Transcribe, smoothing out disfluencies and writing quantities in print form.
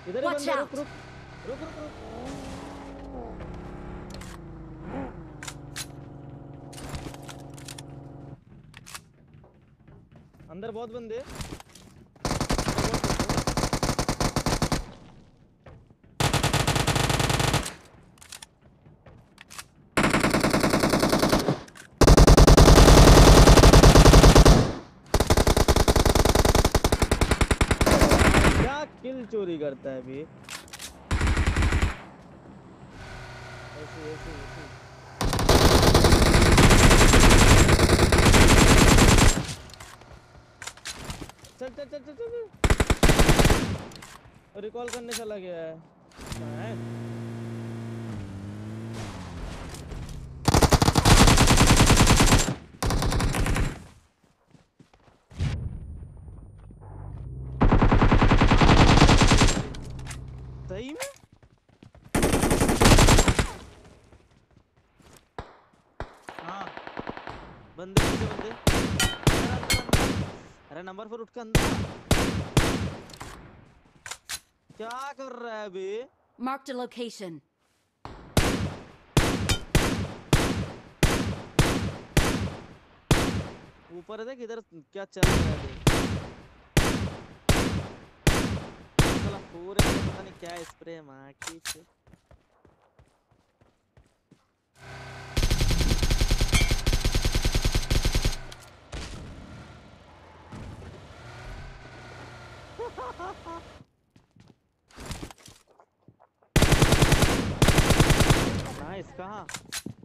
इधर ही बंदे, रुक रुक रुक रुक रुक। अंदर बहुत बंदे। क्या किल चोरी करता है अभी। ऐसे ऐसे ऐसे। चल चल चल चल चल। रिकॉल करने चला गया है। सही में हाँ बंदे बंदे बंदे। अरे नंबर 4 उठ के अंदर क्या कर रहा है अभी। Marked a location. ऊपर देख इधर क्या चल रहा है देख। साला पूरे पता नहीं क्या स्प्रे मार की थी। नाइस कहाँ